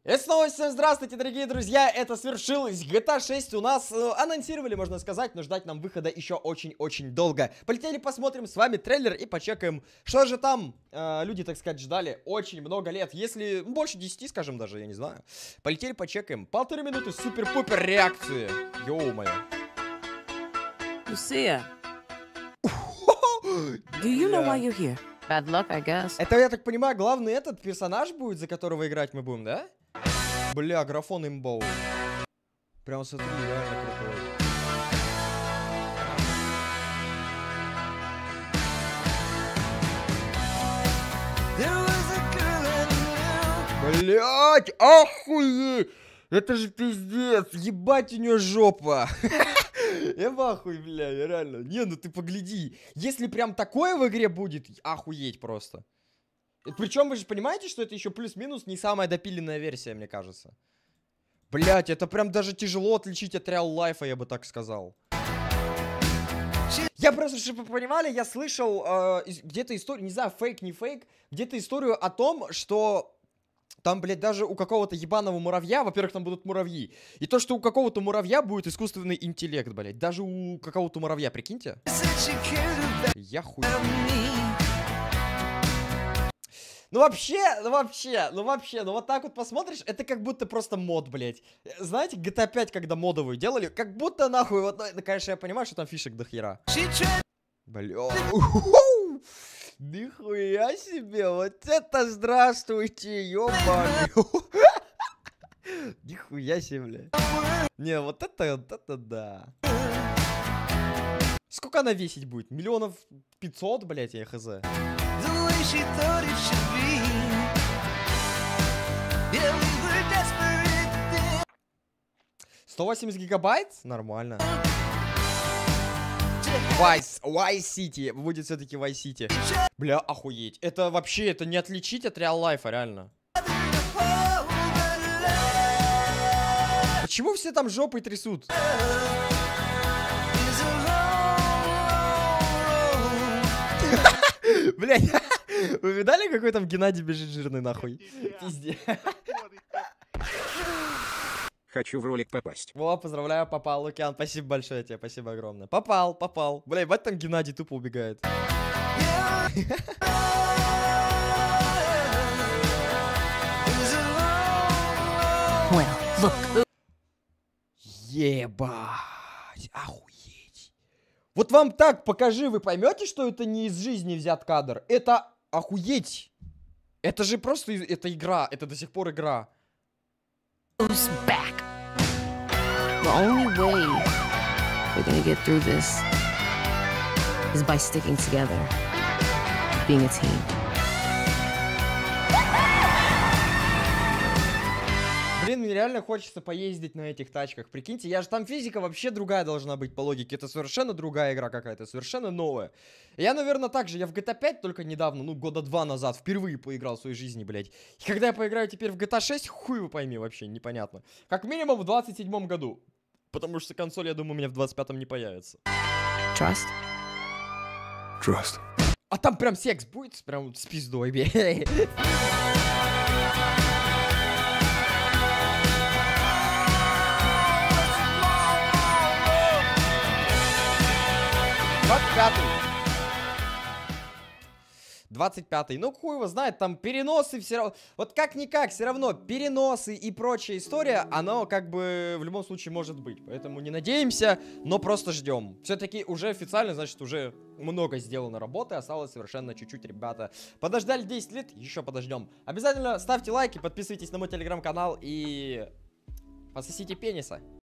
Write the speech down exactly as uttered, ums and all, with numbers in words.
И снова всем здравствуйте, дорогие друзья, это свершилось, джи ти эй шесть у нас э, анонсировали, можно сказать, но ждать нам выхода еще очень-очень долго. Полетели, посмотрим с вами трейлер и почекаем, что же там э, люди, так сказать, ждали очень много лет, если больше десяти, скажем даже, я не знаю. Полетели, почекаем, полторы минуты супер-пупер реакции, ё-моё. Lucia, do you know why you're here? Bad luck, I guess. Это, я так понимаю, главный этот персонаж будет, за которого играть мы будем, да? Бля, графон имбоу. Прям смотри, реально крутой. Блять, охуеть! Это же пиздец, ебать у нее жопа. Я в ахуе, бля, реально. Не, ну ты погляди. Если прям такое в игре будет, охуеть просто. Причем вы же понимаете, что это еще плюс-минус не самая допиленная версия, мне кажется. Блять, это прям даже тяжело отличить от реал лайфа, я бы так сказал. Я просто, чтобы вы понимали, я слышал э, где-то историю, не знаю, фейк, не фейк, где-то историю о том, что там, блядь, даже у какого-то ебаного муравья, во-первых, там будут муравьи, и то, что у какого-то муравья будет искусственный интеллект, блядь, даже у какого-то муравья, прикиньте. Я хуй. Ну вообще, ну вообще, ну вообще, ну вот так вот посмотришь, это как будто просто мод, блядь. Знаете, джи ти эй пять, когда модовую делали, как будто нахуй, вот, ну, конечно, я понимаю, что там фишек до хера. Бля, нихуя себе, вот это здравствуйте, ёбаный. Нихуя себе, бля. Не, вот это, вот это да. Сколько она весить будет? Миллионов пятьсот, блядь, я хз. сто восемьдесят гигабайт? Нормально. Vice, Vice City. Будет все-таки Vice City. Бля, охуеть. Это вообще, это не отличить от реал лайфа, реально. Почему все там жопой трясут? Блядь, вы видали, какой там Геннадий бежит жирный, нахуй? Пиздец. Хочу в ролик попасть. Во, поздравляю, попал, Лукиан, спасибо большое тебе, спасибо огромное. Попал, попал. Бля, ебать там Геннадий тупо убегает. Well, look. Ебать, охуеть. Вот вам так покажи, вы поймете, что это не из жизни взят кадр? Это охуеть. Это же просто, это игра, это до сих пор игра. Who's back? The only way we're gonna get through this is by sticking together, being a team. Блин, мне реально хочется поездить на этих тачках. Прикиньте, я же там физика вообще другая должна быть по логике. Это совершенно другая игра какая-то, совершенно новая. Я, наверное, так же. Я в джи ти эй пять только недавно, ну, года два назад, впервые поиграл в своей жизни, блядь. И когда я поиграю теперь в джи ти эй шесть, хуй вы пойми вообще, непонятно. Как минимум в двадцать седьмом году. Потому что консоль, я думаю, у меня в двадцать пятом не появится. Trust? Trust. А там прям секс будет? Прям с пиздой, блядь. двадцать пятый. двадцать пятый. Ну, хуй его знает, там переносы все равно. Вот как-никак, все равно переносы и прочая история, оно как бы в любом случае может быть. Поэтому не надеемся, но просто ждем. Все-таки уже официально, значит, уже много сделано работы. Осталось совершенно чуть-чуть, ребята. Подождали десять лет, еще подождем. Обязательно ставьте лайки, подписывайтесь на мой телеграм-канал и пососите пениса.